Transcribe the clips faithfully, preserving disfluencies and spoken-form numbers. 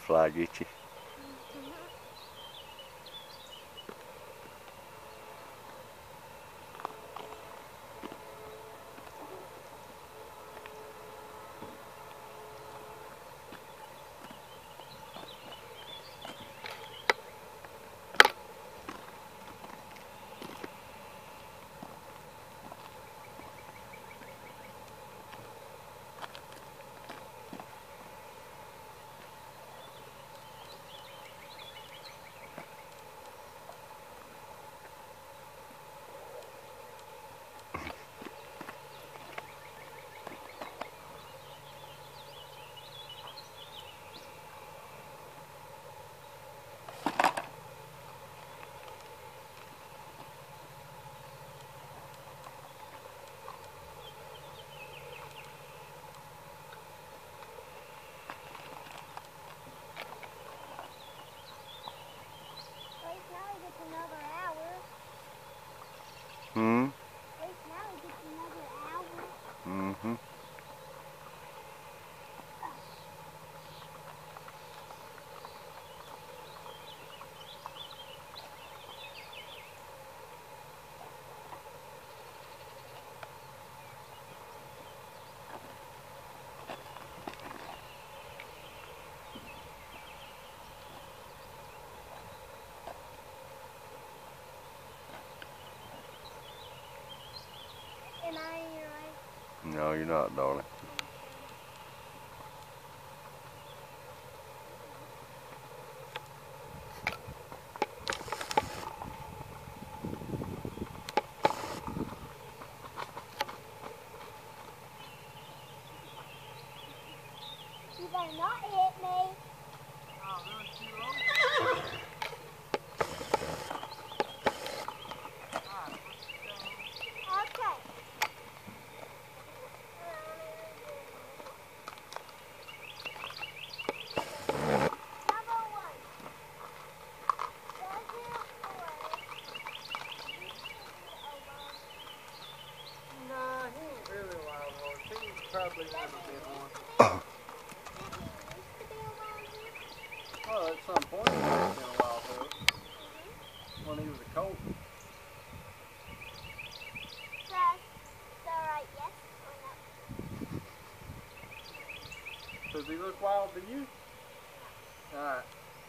fly get you. Another hour. Hmm? At least now we get another hour. Mm-hmm. Am I in your way? No, you're not, darling. You better not hit me. Oh, really? Too low? Alright, let's go. Okay. Number one. Does it work? Nah, he ain't really a wild horse. He's probably never been one. Well, at some point he might have been a wild horse. Mm-hmm. When he was a colt. So, so right, yes or no? Does he look wild to you? No. Alright.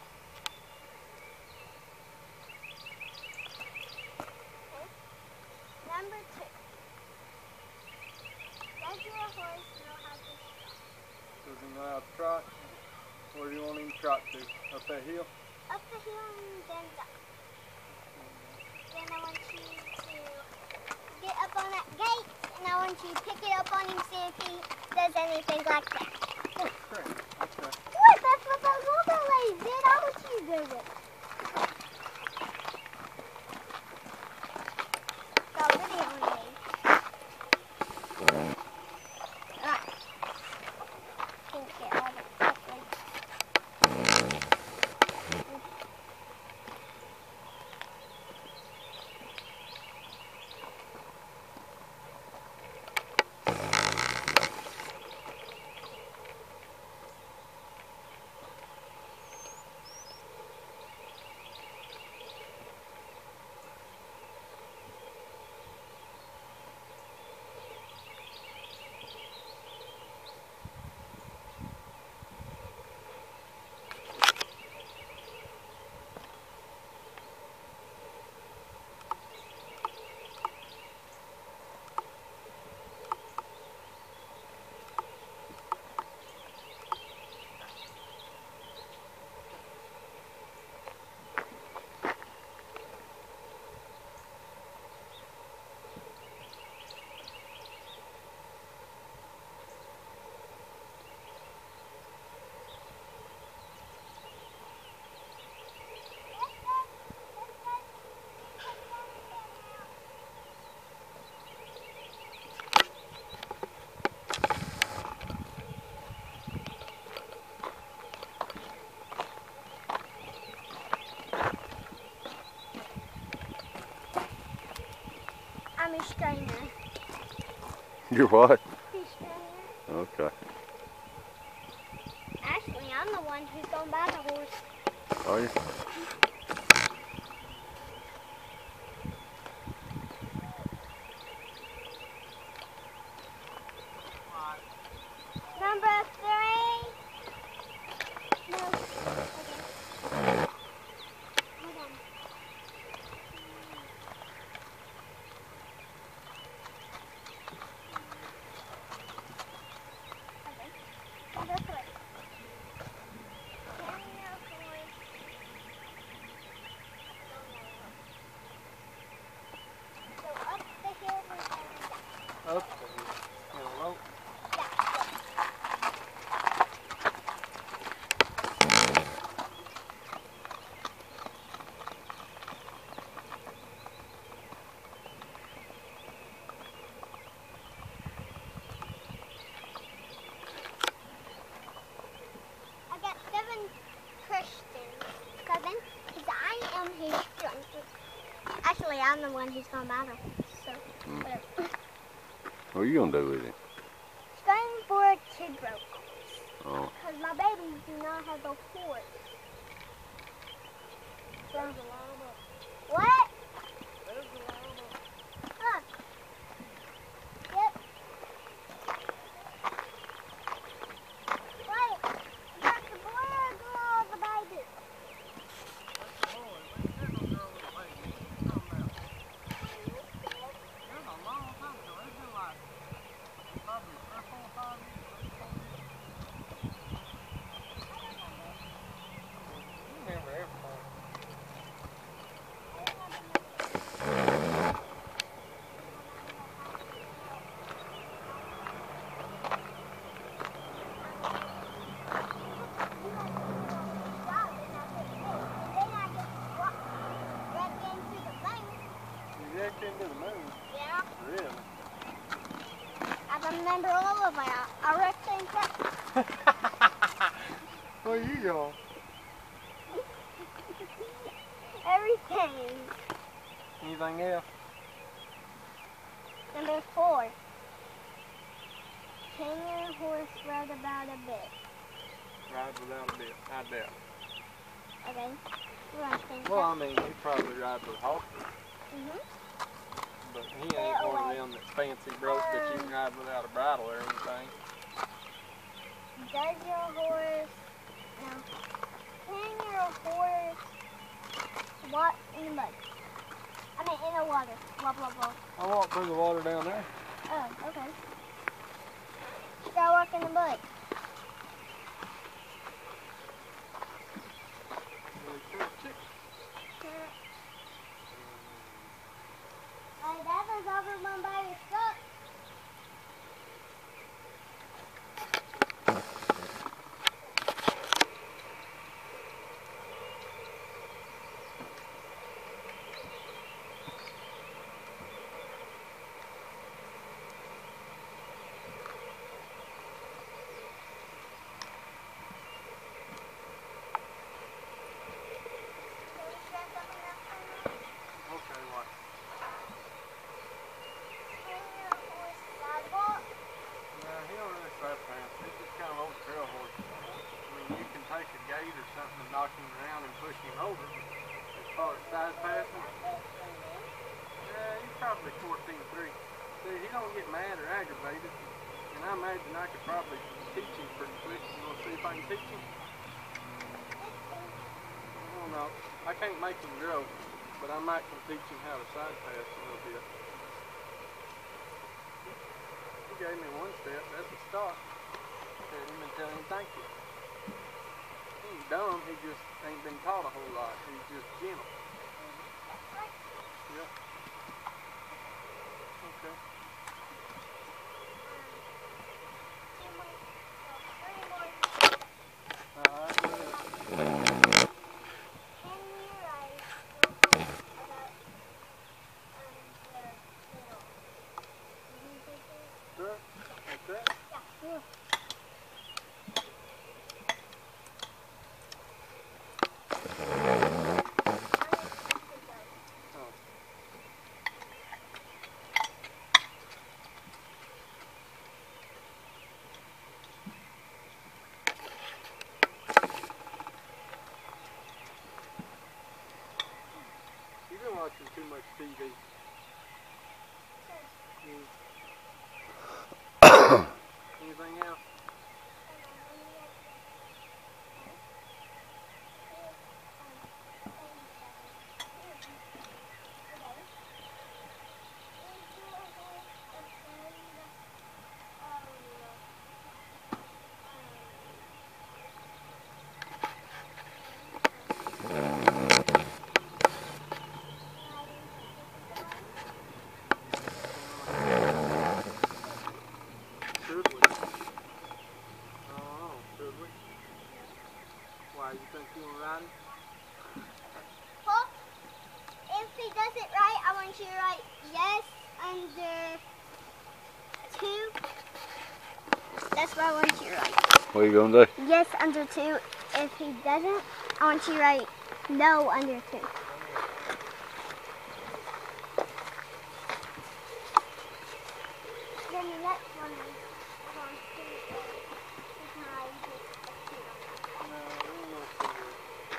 Okay. Number two. Does your horse know how to trot? Does he know how to trot? Where do you want him to trot to? Up that hill? Up the hill and then down. Then I want you to get up on that gate, and I want you to pick it up on him, see if he does anything like that. Oh, great. Okay. What? That's what those other ladies did. I want you to do it. Got video on me. Ah. Can't get all the quickly. I'm a strainer. You're what? Fish strainer. Okay. Actually, I'm the the one who's going by the horse. Oh, yeah. Number three. No. Okay. Hold on. Okay. Number three. Can your horse go up the hill or down? Up the hill. In a rope. I got seven Christians, cousin, because I am his strongest. Actually, I'm the one who's going to battle, so Mm. whatever. What are you gonna do with it? It's going for a kid rope, Oh. because my babies do not have a horse. So, There's a llama. what? There's a llama. Huh. Yep. Wait, is that the boy or the girl or the baby? That's the boy. There's no girl with a baby. What are you talking about? There's a long time ago. It's been like probably three, four, five years. Maybe four years. You remember everything. You jacked into the moon. Yeah, Really? I remember all of it. I wrecked in fact. Where you going? Everything. Anything else? Number four. Can your horse ride about a bit? Ride without a bit. I doubt. Okay. You want to think Well, I mean, he probably rides with halters, Mm-hmm. but he ain't one of them that's fancy broke that you can ride without a bridle or anything. Does your horse... No. Can your horse walk in the mud? I mean, in the water. Blah, blah, blah. I walked through the water down there. Oh, okay. Go walk in the mud. My dad was over one by his truck. Okay, what? Can your horse sidewalk? Nah, he don't really start fast. He's just kind of old trail horse. I mean, you can take a gate or something and knock him around and push him over. As far as side passing, yeah, he's probably fourteen three. See, he don't get mad or aggravated. And I imagine I could probably teach him pretty quick. You want to see if I can teach him? I don't know. I can't make him grow, but I might can teach him how to side pass a little bit. He gave me one step. That's a start. Tell him and tell him thank you. He ain't dumb. He just ain't been taught a whole lot. He's just gentle. Yeah. Okay. Alright, good. Can you ride about Sure. Like that? Yeah, sure. Oh. much T V. Anything else? Should we? Oh, should we? Why, you think you want to ride him? Well, if he does it right, I want you to write yes under two. That's what I want you to write. What are you gonna do? Yes under two. If he doesn't, I want you to write no under two. Then the next one is on two. It's not easy to two on that. No, we ain't gonna see it.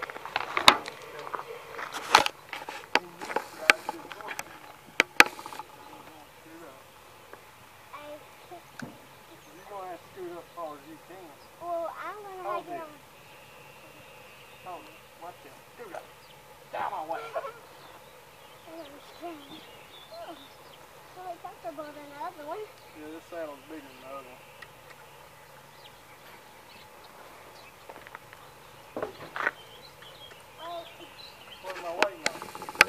I kick. You're gonna have to scoot up as far as you can. Well, I'm gonna Hold have it. to. Hold it. Watch it. Scoot up. Down my way. Oh, it's really comfortable than the other one. Yeah, this saddle's bigger than the other one. Wait. What am I waiting on?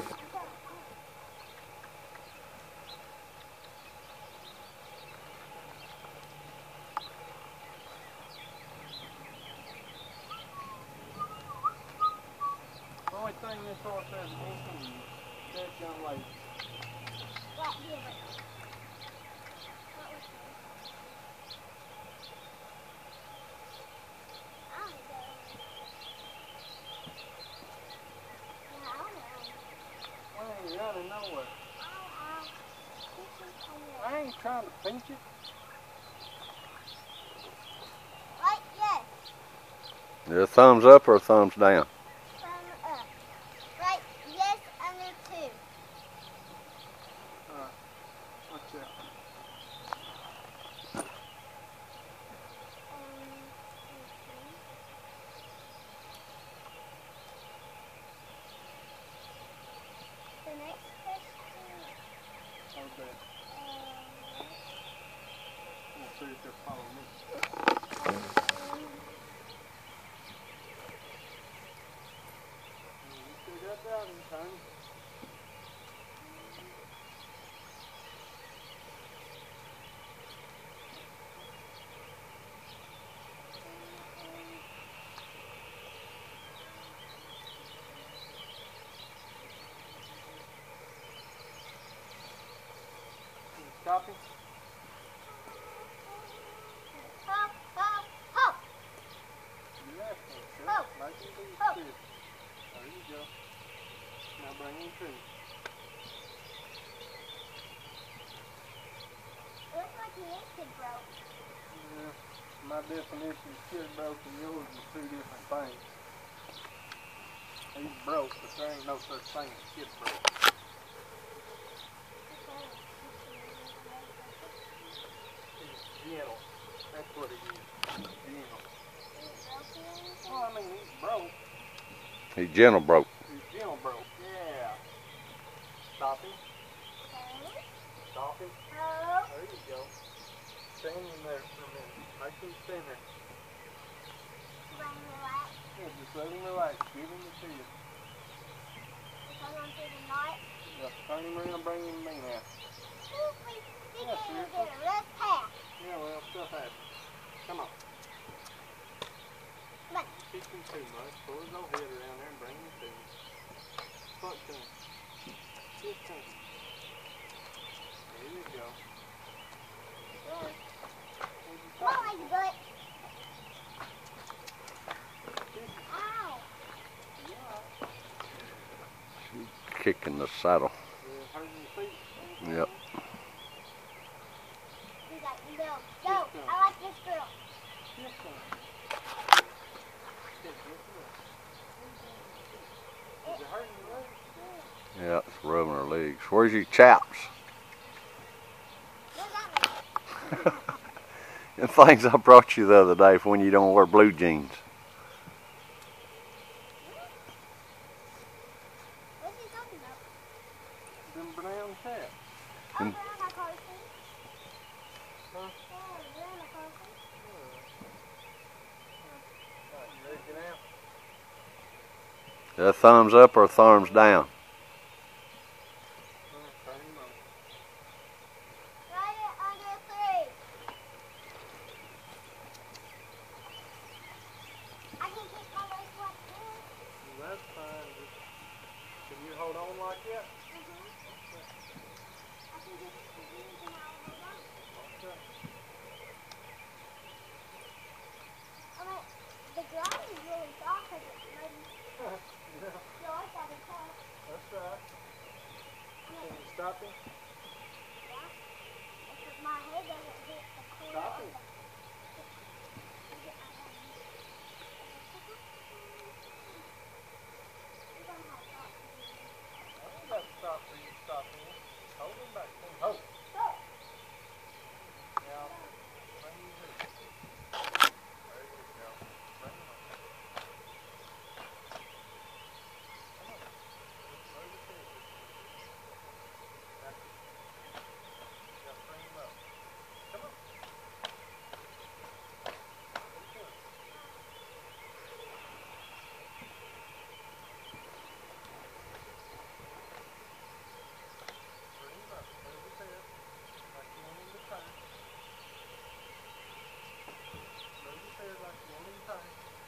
The only thing this horse has missing is that young lady. What difference? What was it? I don't know. Yeah, I don't know. We ain't running nowhere. Ow, ow. This is kind I ain't trying to pinch it. of- Right, yes. Is it a thumbs up or a thumbs down? Thumb up. Right, yes under two. Alright. Watch out. Um, okay. The next question, Hold that. um, We'll see if they'll follow me. um, You still got that in time. Stop him. hop, hop, hop. You left him, sir. Oh. Like you do, Oh. too. There you go. Now bring him to me. Looks like he is kid broke. Yeah. My definition of kid broke and yours is two different things. He's broke, but there ain't no such thing as kid broke. He's gentle. That's what he is. Gentle. Well, I mean, he's broke. He's gentle broke. He's gentle broke. Yeah. Stop him. Stop him. Oh, There you go. Stand in there for a minute. Make him stand there. when relax, Yeah, just let him relax. Give him the feel. because I'm through the night. Yeah, turn him around and bring him to me now. Ooh, we, we Yeah, can't even seriously. get a rough path. Yeah, well, stuff happens. Come on. Come on. Kick him too much. Pull his old head around there and bring him to me. Fuck to him. Kick to him. There you go. Yeah. What'd you Come on, stop him lazy for? butt. Kick him. Ow. You all right? She's kicking the saddle. Yeah, hurting your feet. Yep. He's like, no, no, I like this girl. Kick him. Kick, lift him up. Is it hurting your legs? Yeah, it's rubbing her legs. Where's your chaps? What does that mean? The things I brought you the other day for when you don't wear blue jeans. What's he talking about? Them brown chaps. Oh, Hmm. grandma Carson. Huh? Oh, grandma Carson. Alright, you ready to get out? The thumbs up or thumbs down? Alright, turn him on. Right under three. I can keep my legs like this. Well, that's fine. Just, can you hold on like that? Mm-hmm. Okay. I can just squeeze and I'll hold on. Okay. I mean, the ground is really soft because it's muddy. Yeah, You like that it's soft. that's right. I Can mean, you stop him? yeah. If my head doesn't hit the corner Stop of him. the... You get my hand. You don't have socks to do this. I ain't got to stop for you to stop him. Hold him back. Hold. Stop. Now, bring him here. There you go. Bring him on. Come on. Just move his head just a little bit. That's it. You got to bring him up. Come on. What are you doing? Bring him up. Move his head. Like you want him to turn. Move his head like you want him to turn.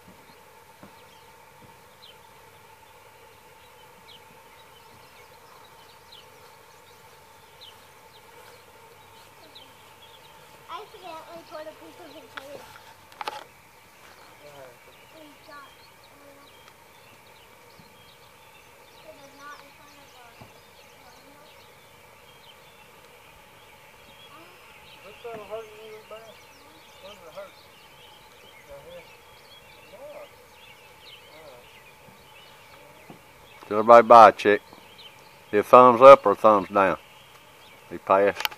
I accidentally put a piece of his head What happened? in shot. It is not in front of the window. What's that hurting you really bad? What does it hurt? Right here? What? Alright. Tell everybody bye, chick. The thumbs up or thumbs down? He passed.